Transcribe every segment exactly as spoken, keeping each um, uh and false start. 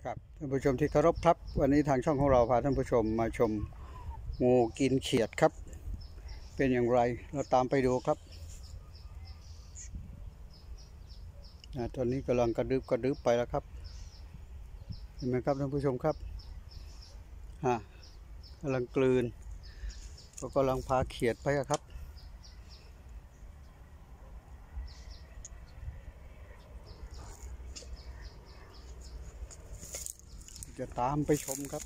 ครับท่านผู้ชมที่เคารพครับวันนี้ทางช่องของเราพาท่านผู้ชมมาชมงูกินเขียดครับเป็นอย่างไรเราตามไปดูครับตอนนี้กำลังกระดึบกระดึบไปแล้วครับเห็นไหมครับท่านผู้ชมครับอ่ากำลังกลืนก็กำลังพาเขียดไปครับจะตามไปชมครับ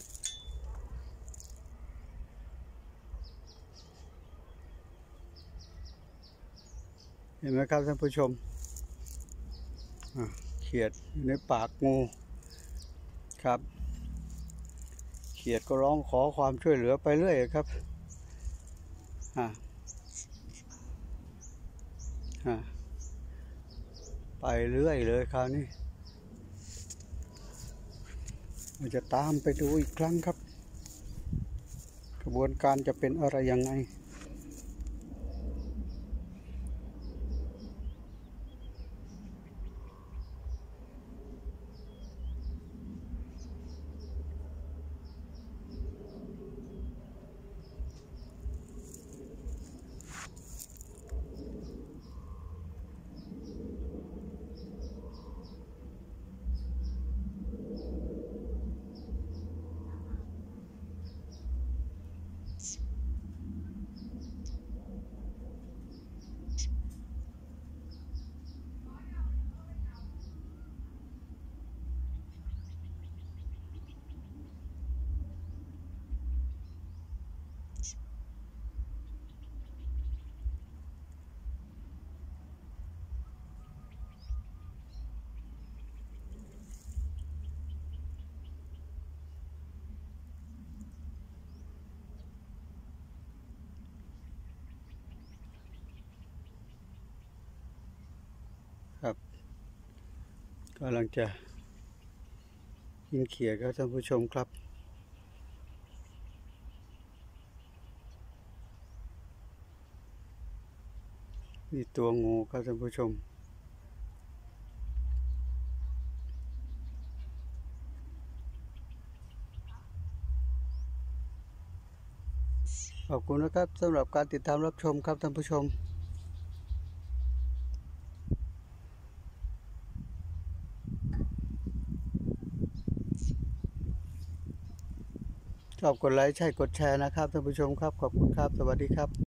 เห็นไหมครับท่านผู้ชมเขียดอยู่ในปากงูครับเขียดก็ร้องขอความช่วยเหลือไปเรื่อยครับไปเรื่อยเลยคราวนี้เราจะตามไปดูอีกครั้งครับกระบวนการจะเป็นอะไรยังไงครับกำลังจะกินเขียดครับท่านผู้ชมครับนี่ตัวงูครับท่านผู้ชมขอบคุณนะครับสำหรับการติดตามรับชมครับท่านผู้ชมชอบกดไลค์ใช่กดแชร์นะครับท่านผู้ชมครับขอบคุณครับสวัสดีครับ